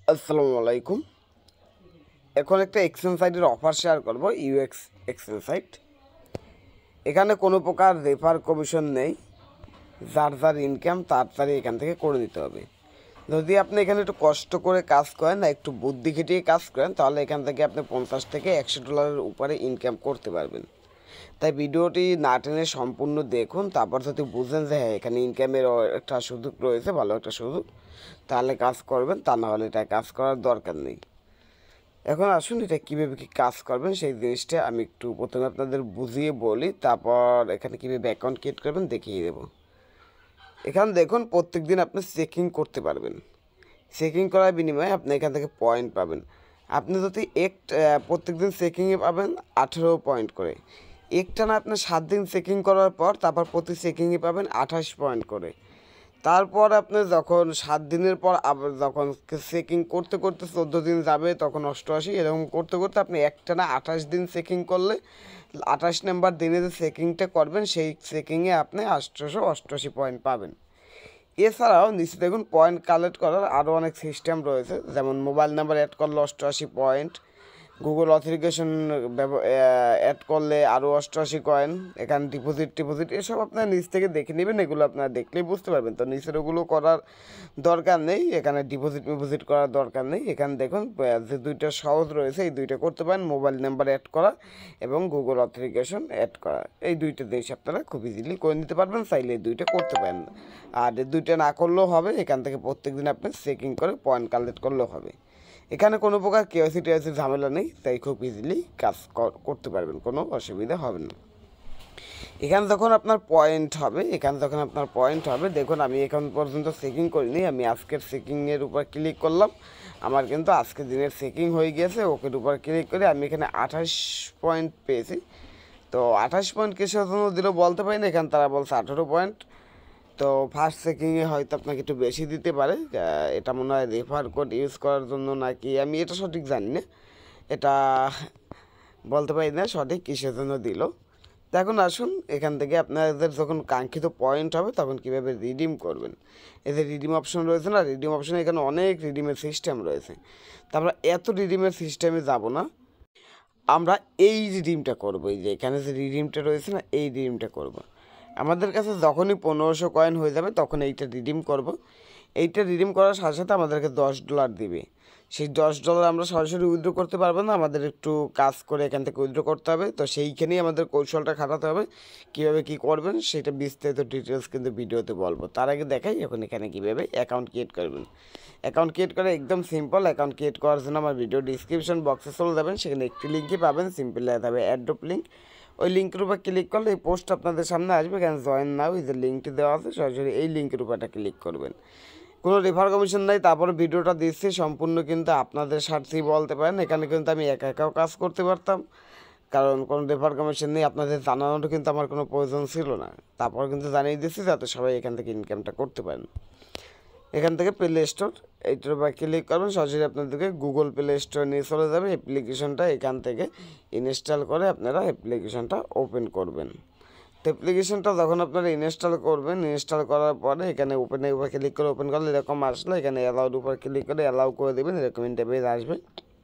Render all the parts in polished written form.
আসসালামু আলাইকুম। এখন একটা এক্সচেঞ্জ সাইটের অফার শেয়ার করব, ইউএক্স এক্সচেঞ্জ সাইট। এখানে কোনো প্রকার রেফার কমিশন নেই। যার ইনকাম তাড়াতাড়ি এখান থেকে করে দিতে হবে। যদি আপনি এখানে একটু কষ্ট করে কাজ করেন না, একটু বুদ্ধি খেটিয়ে কাজ করেন, তাহলে এখান থেকে আপনি $50 থেকে $100 উপরে ইনকাম করতে পারবেন। তাই ভিডিওটি না টেনে সম্পূর্ণ দেখুন, তারপর যদি বুঝেন যে হ্যাঁ এখানে ইনকামের একটা সুযোগ রয়েছে, ভালো একটা সুযোগ, তাহলে কাজ করবেন, তা না হলে এটা কাজ করার দরকার নেই। এখন আসুন এটা কীভাবে কী কাজ করবেন সেই জিনিসটা আমি একটু প্রথমে আপনাদের বুঝিয়ে বলি, তারপর এখানে কীভাবে অ্যাকাউন্ট ক্রিয়েট করবেন দেখিয়ে দেবো। এখানে দেখুন প্রত্যেক দিন আপনি চেকিং করতে পারবেন। চেকিং করার বিনিময়ে আপনি এখান থেকে পয়েন্ট পাবেন। আপনি যদি প্রত্যেক দিন চেকিংয়ে পাবেন 18 পয়েন্ট করে। একটানা আপনি 7 দিন চেকিং করার পর তারপর প্রতি চেকিংয়ে পাবেন 28 পয়েন্ট করে। তারপর আপনি যখন 7 দিনের পর আবার যখন চেকিং করতে করতে 14 দিন যাবে তখন 88, এরকম করতে করতে আপনি একটানা 28 দিন চেকিং করলে 28 নাম্বার দিনে যে চেকিংটা করবেন সেই চেকিংয়ে আপনি 888 পয়েন্ট পাবেন। এছাড়াও নিচে দেখুন পয়েন্ট কালেক্ট করার আরও অনেক সিস্টেম রয়েছে, যেমন মোবাইল নাম্বার অ্যাড করলে 88 পয়েন্ট, গুগল অথেন্টিকেশন অ্যাড করলে আরও 88 কয়েন, এখানে ডিপোজিট এসব আপনার নিচ থেকে দেখে নেবেন, এগুলো আপনারা দেখলেই বুঝতে পারবেন। তো নিচের ওগুলো করার দরকার নেই, এখানে ডিপোজিট করার দরকার নেই। এখানে দেখুন যে দুইটা সহজ রয়েছে, এই দুইটা করতে পারেন, মোবাইল নাম্বার অ্যাড করা এবং গুগল অথেন্টিকেশন অ্যাড করা। এই দুইটা জিনিস আপনারা খুব ইজিলি করে নিতে পারবেন, চাইলে এই দুইটা করতে পারেন। আর এই দুইটা না করলেও হবে, এখান থেকে প্রত্যেক দিন আপনি চেকিং করে পয়েন্ট কালেক্ট করলেও হবে। এখানে কোনো প্রকার কেওয়াইসি ঝামেলা নেই, তাই খুব ইজিলি কাজ করতে পারবেন, কোনো অসুবিধা হবে না। এখানে যখন আপনার পয়েন্ট হবে, দেখুন আমি এখন পর্যন্ত চেকিং করিনি, আমি আজকের চেকিংয়ের উপর ক্লিক করলাম, আমার কিন্তু আজকের দিনের চেকিং হয়ে গিয়েছে। ওকের উপর ক্লিক করে আমি এখানে 28 পয়েন্ট পেয়েছি। তো 28 পয়েন্ট কিসের জন্য দিল বলতে পারি না, এখানে তারা বলছে 18 পয়েন্ট। তো ফার্স্ট চেকিংয়ে হয়তো আপনাকে একটু বেশি দিতে পারে, এটা মনে হয় রেফার কোড ইউজ করার জন্য নাকি, আমি এটা সঠিক জানি না, এটা বলতে পারি না সঠিক কিসের জন্য দিল। তো এখন আসুন এখান থেকে আপনাদের যখন কাঙ্ক্ষিত পয়েন্ট হবে তখন কীভাবে রিডিম করবেন। এই যে রিডিম অপশন রয়েছে না, রিডিম অপশনে এখানে অনেক রিডিমের সিস্টেম রয়েছে। তো আমরা এত রিডিমের সিস্টেমে যাব না, আমরা এই রিডিমটা করবো। এই যে এখানে যে রিডিমটা রয়েছে না, এই রিডিমটা করব। আমাদের কাছে যখনই 1500 কয়েন হয়ে যাবে তখন এইটা রিডিম করব। এইটা রিডিম করার সাথে সাথে আমাদেরকে $10 দিবে। সেই $10 আমরা সরাসরি উইথড্র করতে পারবো না, আমাদের একটু কাজ করে এখান থেকে উইথড্র করতে হবে। তো সেইখানেই আমাদের কৌশলটা খাটাতে হবে, কীভাবে কী করবেন সেটা বিস্তারিত ডিটেলস কিন্তু ভিডিওতে বলবো। তার আগে দেখাই এখন এখানে কীভাবে অ্যাকাউন্ট ক্রিয়েট করবেন। অ্যাকাউন্ট ক্রিয়েট করা একদম সিম্পল। অ্যাকাউন্ট ক্রিয়েট করার জন্য আমার ভিডিও ডিসক্রিপশন বক্সে চলে যাবেন, সেখানে একটি লিঙ্কই পাবেন, সিম্পল লেখা হবে airdrop লিঙ্ক। ওই লিঙ্কের উপর ক্লিক করলে এই পোস্ট আপনাদের সামনে আসবে, এখানে জয়েন নাও এই যে লিঙ্কটি দেওয়া আছে, সরাসরি এই লিঙ্কের উপরটা ক্লিক করবেন। কোনো রেফার কমিশন নাই, তারপরে ভিডিওটা দিচ্ছি সম্পূর্ণ কিন্তু আপনাদের স্বার্থেই বলতে পারেন। এখানে কিন্তু আমি একাও কাজ করতে পারতাম, কারণ কোনো রেফার কমিশন নেই, আপনাদের জানানোটা কিন্তু আমার কোনো প্রয়োজন ছিল না। তারপর কিন্তু জানিয়ে দিচ্ছি যাতে সবাই এখান থেকে ইনকামটা করতে পারেন। এখান থেকে প্লে স্টোর এইটার উপর ক্লিক করবেন, সরাসরি আপনাদেরকে গুগল প্লে স্টোর নিয়ে চলে যাবে। অ্যাপ্লিকেশনটা এখান থেকে ইনস্টল করে আপনারা অ্যাপ্লিকেশনটা ওপেন করবেন। তো অ্যাপ্লিকেশনটা যখন আপনারা ইনস্টল করবেন, ইনস্টল করার পরে এখানে ওপেনের উপর ক্লিক করে ওপেন করলে এরকম আসলে এখানে অ্যালাউড উপর ক্লিক করে অ্যালাউ করে দেবেন, এরকম ইন্টারফেস আসবে।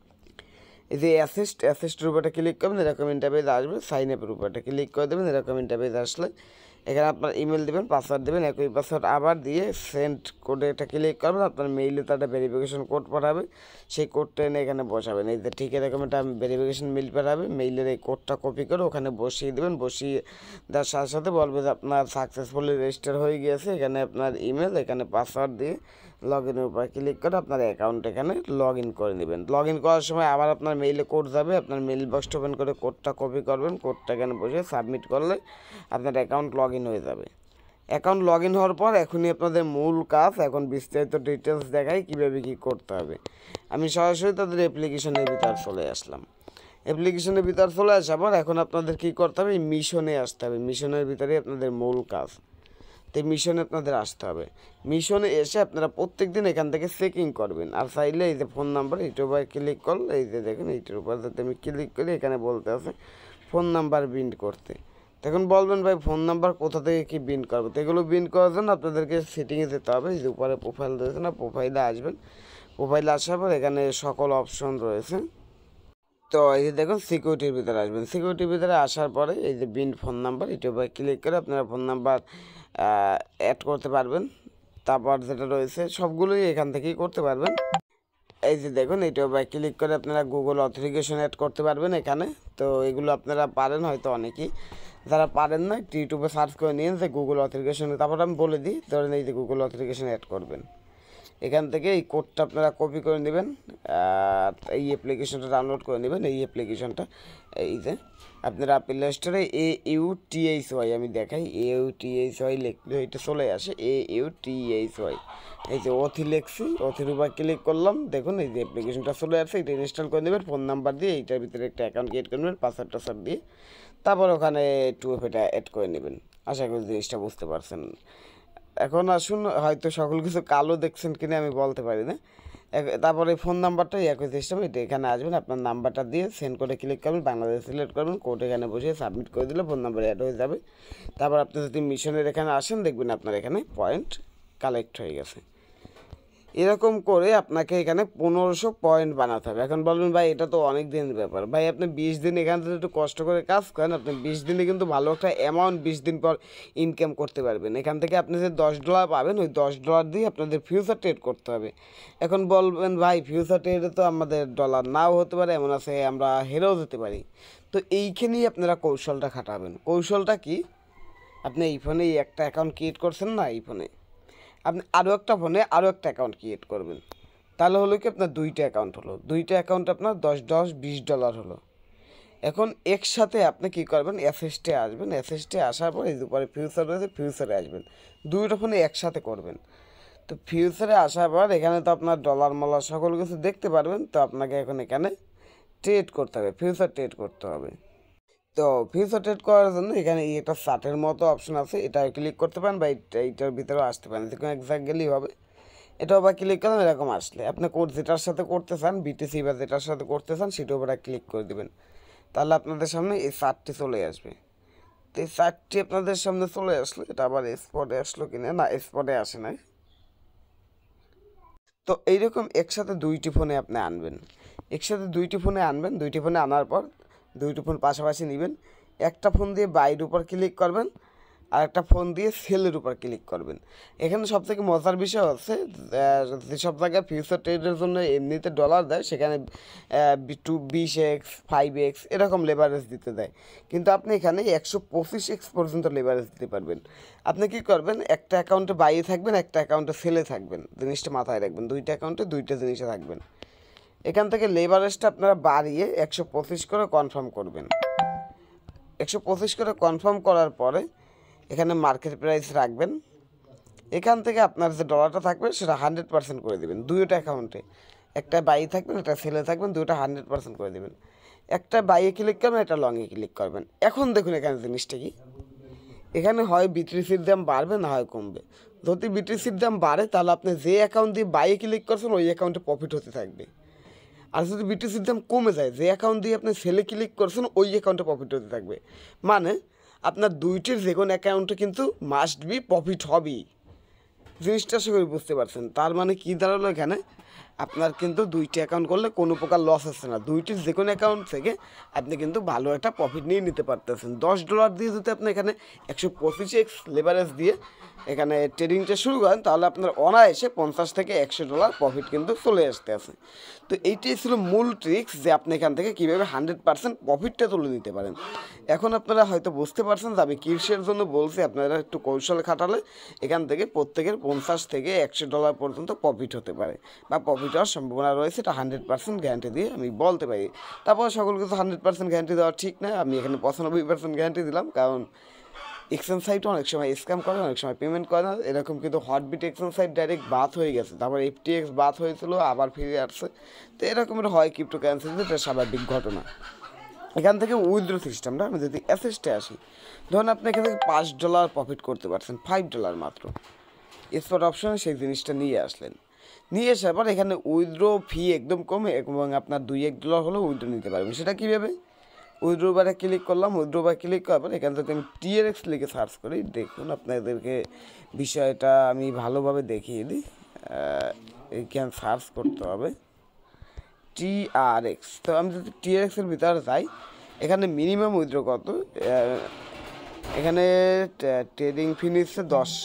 এই যে অ্যাসিস্টের উপরটা ক্লিক করবেন, এরকম ইন্টারফেস আসবে। সাইন আপের উপরটা ক্লিক করে দেবেন, এরকম ইন্টারফেস আসলে এখানে আপনার ইমেল দেবেন, পাসওয়ার্ড দেবেন, একই পাসওয়ার্ড আবার দিয়ে সেন্ড কোডে একটা ক্লিক করবেন, আপনার মেইলে তার একটা ভেরিফিকেশন কোড পাঠাবে, সেই কোডটা এনে এখানে বসাবেন। এই যে ঠিক এরকম একটা ভেরিফিকেশন মেইল পাঠাবে, মেইলের এই কোডটা কপি করে ওখানে বসিয়ে দেবেন। বসিয়ে দেওয়ার সাথে সাথে বলবে যে আপনার সাকসেসফুলি রেজিস্টার হয়ে গিয়েছে, এখানে আপনার ইমেল, এখানে পাসওয়ার্ড দিয়ে লগ ইনের উপর ক্লিক করে আপনার অ্যাকাউন্ট এখানে লগ ইন করে নেবেন। লগ ইন করার সময় আবার আপনার মেইলে কোড যাবে, আপনার মেইল বক্সটা ওপেন করে কোডটা কপি করবেন, কোডটা এখানে বসে সাবমিট করলে আপনার অ্যাকাউন্ট লগ ইন হয়ে যাবে। অ্যাকাউন্ট লগ ইন হওয়ার পর এখনই আপনাদের মূল কাজ, এখন বিস্তারিত ডিটেলস দেখাই কীভাবে কী করতে হবে। আমি সরাসরি তাদের অ্যাপ্লিকেশনের ভিতর চলে আসলাম। অ্যাপ্লিকেশনের ভিতর চলে আসার পর এখন আপনাদের কী করতে হবে, মিশনে আসতে হবে। মিশনের ভিতরে আপনাদের মূল কাজ, তো মিশনে আপনাদের আসতে হবে। মিশনে এসে আপনারা প্রত্যেক দিন এখান থেকে চেকিং করবেন। আর চাইলে এই যে ফোন নাম্বার এইটার উপর ক্লিক করলে, এই যে দেখুন এইটার উপর যাতে আমি ক্লিক করি, এখানে বলতে আছে ফোন নাম্বার বিন্ড করতে। তখন বলবেন ভাই ফোন নাম্বার কোথা থেকে কী বিন্ড করবো, তো এগুলো বিন্ড করার জন্য আপনাদেরকে সেটিংয়ে যেতে হবে। এই যে উপরে প্রোফাইল রয়েছে না, প্রোফাইলে আসবেন, প্রোফাইলে আসার পর এখানে সকল অপশন রয়েছে। তো এই যে দেখুন সিকিউরিটির ভিতরে আসবেন, সিকিউরিটির ভিতরে আসার পরে এই যে বিন ফোন নাম্বার, এটার উপরে ক্লিক করে আপনারা ফোন নাম্বার অ্যাড করতে পারবেন। তারপর যেটা রয়েছে সবগুলোই এখান থেকেই করতে পারবেন। এই যে দেখুন এটার উপরে ক্লিক করে আপনারা গুগল অথেন্টিকেশন অ্যাড করতে পারবেন এখানে। তো এগুলো আপনারা পারেন হয়তো অনেকেই, যারা পারেন না একটু ইউটিউবে সার্চ করে নিন যে গুগল অথেন্টিকেশন, তারপর আমি বলে দিই। ধরেন এই যে গুগল অথেন্টিকেশন অ্যাড করবেন, এখান থেকে এই কোডটা আপনারা কপি করে নেবেন, এই অ্যাপ্লিকেশনটা ডাউনলোড করে নেবেন। এই অ্যাপ্লিকেশনটা এই যে আপনারা প্লে স্টোরে AUTHY আমি দেখাই, AUTHY লিখলে এটা চলে আসে, AUTHY। এই যে অথি লিখছি, অথির উপর ক্লিক করলাম, দেখুন এই যে অ্যাপ্লিকেশনটা চলে আসছে। এটা ইনস্টল করে নেবেন, ফোন নাম্বার দিয়ে এইটার ভিতরে একটা অ্যাকাউন্ট ক্রিয়েট করে নেবেন, পাসওয়ার্ড দিয়ে, তারপর ওখানে 2FA অ্যাড করে নেবেন। আশা করি জিনিসটা বুঝতে পারছেন। এখন আসুন, হয়তো সকল কিছু কালো দেখছেন কিনা আমি বলতে পারি না। তারপরে ফোন নাম্বারটাই একই সিস্টেম, এটা এখানে আসবেন, আপনার নাম্বারটা দিয়ে সেন্ড করে ক্লিক করবেন, বাংলাদেশ সিলেক্ট করবেন, কোড এখানে বসে সাবমিট করে দিলে ফোন নাম্বার অ্যাড হয়ে যাবে। তারপর আপনি যদি মিশনের এখানে আসেন দেখবেন আপনার এখানে পয়েন্ট কালেক্ট হয়ে গেছে। এরকম করে আপনাকে এখানে 1500 পয়েন্ট বানাতে হবে। এখন বলবেন ভাই এটা তো অনেক দিনের ব্যাপার। ভাই আপনি 20 দিন এখান থেকে একটু কষ্ট করে কাজ করেন, আপনি 20 দিনে কিন্তু ভালো একটা অ্যামাউন্ট 20 দিন পর ইনকাম করতে পারবেন। এখান থেকে আপনি যে $10 পাবেন, ওই $10 দিয়ে আপনাদের ফিউচার ট্রেড করতে হবে। এখন বলবেন ভাই ফিউচার ট্রেডে তো আমাদের ডলার নাও হতে পারে, এমন আছে আমরা হেরেও যেতে পারি। তো এইখানেই আপনারা কৌশলটা খাটাবেন। কৌশলটা কি, আপনি এই ফোনে একটা অ্যাকাউন্ট ক্রিয়েট করছেন না, এই ফোনে আপনি আরও একটা ফোনে আরও একটা অ্যাকাউন্ট ক্রিয়েট করবেন। তাহলে হলো কি আপনার দুইটা অ্যাকাউন্ট হলো, দুইটা অ্যাকাউন্ট আপনার $20 হলো। এখন একসাথে আপনি কী করবেন, অ্যাসেস্টে আসবেন, অ্যাসেস্টে আসার পর এই উপরে ফিউচার রয়েছে, ফিউচারে আসবেন, দুইটা ফোনে একসাথে করবেন। তো ফিউচারে আসার পর এখানে তো আপনার ডলার মলার সকল কিছু দেখতে পারবেন। তো আপনাকে এখন এখানে ট্রেড করতে হবে, ফিউচার ট্রেড করতে হবে। তো ফিউচার ট্রেড করার জন্য এখানে একটা চার্টের মতো অপশন আছে, এটা ক্লিক করতে পারেন বা এইটার ভিতরেও আসতে পারেন, যে কোনো এক জায়গায় গেলেই হবে। এটা আবার ক্লিক করলাম, এরকম আসলে আপনি কোড যেটার সাথে করতে চান, বিটিসি বা যেটার সাথে করতে চান সেটার উপরে ক্লিক করে দেবেন। তাহলে আপনাদের সামনে এই চার্টটি চলে আসবে। তো এই চার্টটি আপনাদের সামনে চলে আসলো, এটা আবার স্পটে আসলো কিনা, না স্পটে আসে নাই। তো এইরকম একসাথে দুইটি ফোনে আপনি আনবেন, একসাথে দুইটি ফোনে আনবেন। দুইটি ফোনে আনার পর দুইটি ফোন পাশাপাশি নেবেন, একটা ফোন দিয়ে বাইরের উপর ক্লিক করবেন, আর একটা ফোন দিয়ে সেলের উপর ক্লিক করবেন। এখানে সবথেকে মজার বিষয় হচ্ছে যেসব জায়গায় ফিউচার ট্রেডের জন্য এমনিতে ডলার দেয়, সেখানে 20x 5x এরকম লেভারেজ দিতে দেয়, কিন্তু আপনি এখানে 125x পর্যন্ত লেভারেজ দিতে পারবেন। আপনি কী করবেন, একটা অ্যাকাউন্টে বাইরে থাকবেন, একটা অ্যাকাউন্টে সেলে থাকবেন, জিনিসটা মাথায় রাখবেন, দুইটা অ্যাকাউন্টে দুইটা জিনিসে থাকবেন। এখান থেকে লেভারেজটা আপনারা বাড়িয়ে 125 করে কনফার্ম করবেন। 125 করে কনফার্ম করার পরে এখানে মার্কেট প্রাইস রাখবেন। এখান থেকে আপনার যে ডলারটা থাকবে সেটা 100% করে দেবেন দুইটা অ্যাকাউন্টে, একটা বাই থাকবেন একটা সেলে থাকবেন, দুইটা 100% করে দেবেন। একটা বাইয়ে ক্লিক করবেন, একটা লংয়ে ক্লিক করবেন। এখন দেখুন এখানে জিনিসটা কি, এখানে হয় বিটিসির দাম বাড়বে না হয় কমবে। যদি বিটিসির দাম বাড়ে তাহলে আপনি যে অ্যাকাউন্ট দিয়ে বাইয়ে ক্লিক করছেন ওই অ্যাকাউন্টে প্রফিট হতে থাকবে। আর যদি বিটিসির দাম কমে যায়, যে অ্যাকাউন্ট দিয়ে আপনি সেলে ক্লিক করছেন ওই অ্যাকাউন্টে প্রফিট হতে থাকবে। মানে আপনার দুইটির যে কোনো অ্যাকাউন্টে কিন্তু মাস্ট বি প্রফিট হবেই। জিনিসটা আশা করি বুঝতে পারছেন। তার মানে কী দাঁড়ালো, এখানে আপনার কিন্তু দুইটি অ্যাকাউন্ট করলে কোনো প্রকার লস হচ্ছে না। দুইটির যে কোনো অ্যাকাউন্ট থেকে আপনি কিন্তু ভালো একটা প্রফিট নিয়ে নিতে পারতেছেন। $10 দিয়ে যদি আপনি এখানে 125x লেভারেজ দিয়ে এখানে ট্রেডিংটা শুরু করেন, তাহলে আপনার অনায়াসে $50 থেকে $100 প্রফিট কিন্তু চলে আসতে আছে। তো এইটাই ছিল মূল ট্রিক্স, যে আপনি এখান থেকে কীভাবে 100% প্রফিটটা তুলে নিতে পারেন। এখন আপনারা হয়তো বুঝতে পারছেন যে আমি কিসের জন্য বলছি, আপনারা একটু কৌশল খাটালে এখান থেকে প্রত্যেকের $50 থেকে $100 পর্যন্ত প্রফিট হতে পারে, বা প্রফিট হওয়ার সম্ভাবনা রয়েছে। এটা 100% গ্যারান্টি দিয়ে আমি বলতে পারি। তারপর সকল কিছু 100% গ্যারান্টি দেওয়া ঠিক না, আমি এখানে 95% গ্যারান্টি দিলাম, কারণ এক্সচেঞ্জ সাইটও অনেক সময় স্ক্যাম করে, অনেক সময় পেমেন্ট করে না। এরকম কিন্তু হটবিট এক্সচেঞ্জ সাইট ডাইরেক্ট বাদ হয়ে গেছে, তারপর FTX বাদ হয়েছিল আবার ফিরে আসছে। তো এরকমের হয় ক্রিপ্টোকারেন্সিতে, এটা স্বাভাবিক ঘটনা। এখান থেকে উইথড্র সিস্টেমটা আমি যদি অ্যাসেস্টে আসি, ধরুন আপনি এখান থেকে $5 প্রফিট করতে পারছেন, $5 মাত্র। স্পট অপশনে সেই জিনিসটা নিয়ে আসলেন, নিয়ে আসার পর এখানে উইথড্র ফি একদম কমে এবং আপনার $2-1 হলেও উইথড্র নিতে পারবেন। সেটা কীভাবে, উইথড্র বারে ক্লিক করলাম, উইথড্র বারে ক্লিক করার পর এখান থেকে আমি TRX লিখে সার্চ করি। দেখুন আপনাদেরকে বিষয়টা আমি ভালোভাবে দেখিয়ে দিই। এইখানে সার্চ করতে হবে TRX। তো আমি যদি TRX-এর ভিতরে যাই, এখানে মিনিমাম উইথড্র কত, এখানে ট্রেডিং ফি নিচ্ছে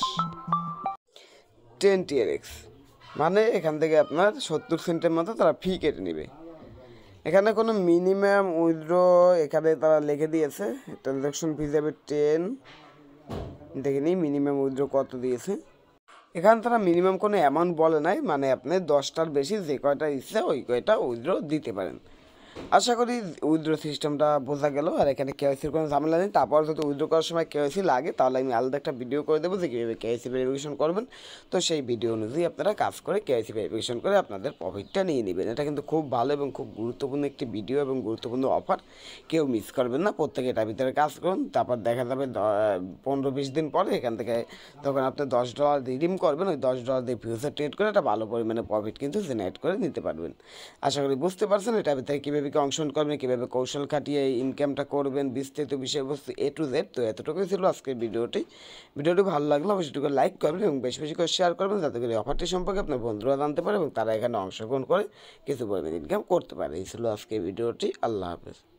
10 TRX, মানে এখান থেকে আপনার 70 সেন্টের মতো তারা ফি কেটে নেবে। এখানে কোনো মিনিমাম উইথড্র এখানে তারা লিখে দিয়েছে, ট্রানজ্যাকশন ফি যাবে 10। দেখে নিই মিনিমাম উইথড্র কত দিয়েছে। এখানে তারা মিনিমাম কোনো অ্যামাউন্ট বলে নাই, মানে আপনি 10টার বেশি যে কয়টা ইচ্ছে ওই কয়টা উইথড্র দিতে পারেন। আশা করি উইথড্র সিস্টেমটা বোঝা গেল। আর এখানে কেওয়াইসির কোনো ঝামেলা নেই। তারপর যদি উইথড্র করার সময় কেওয়াইসি লাগে তাহলে আমি আলাদা একটা ভিডিও করে দেবো যে কীভাবে কেওয়াইসি ভেরিফিকেশন করবেন। তো সেই ভিডিও অনুযায়ী আপনারা কাজ করে কেওয়াইসি ভেরিফিকেশন করে আপনাদের প্রফিটটা নিয়ে নেবেন। এটা কিন্তু খুব ভালো এবং খুব গুরুত্বপূর্ণ একটি ভিডিও এবং গুরুত্বপূর্ণ অফার, কেউ মিস করবেন না। প্রত্যেকে এটার ভিতরে কাজ করুন, তারপর দেখা যাবে 15-20 দিন পরে এখান থেকে তখন আপনি $10 রিডিম করবেন। ওই $10 দিয়ে ফিউচার ট্রেড করে একটা ভালো পরিমাণে প্রফিট কিন্তু জেনারেট করে নিতে পারবেন। আশা করি বুঝতে পারছেন এটার ভিতরে কীভাবে কি অংশগ্রহণ করবেন, কীভাবে কৌশল খাটিয়ে ইনকামটা করবেন, বিস্তারিত বিষয়বস্তু A to Z। তো এতটুকুই ছিল আজকের ভিডিওটি ভালো লাগলে অবশ্যই লাইক করবেন এবং বেশি বেশি করে শেয়ার করবেন, যাতে করে অফারটি সম্পর্কে আপনার বন্ধুরা জানতে পারে এবং তারা এখানে অংশগ্রহণ করে কিছু পরিমাণ ইনকাম করতে পারে। এই ছিল আজকের ভিডিওটি। আল্লাহ হাফেজ।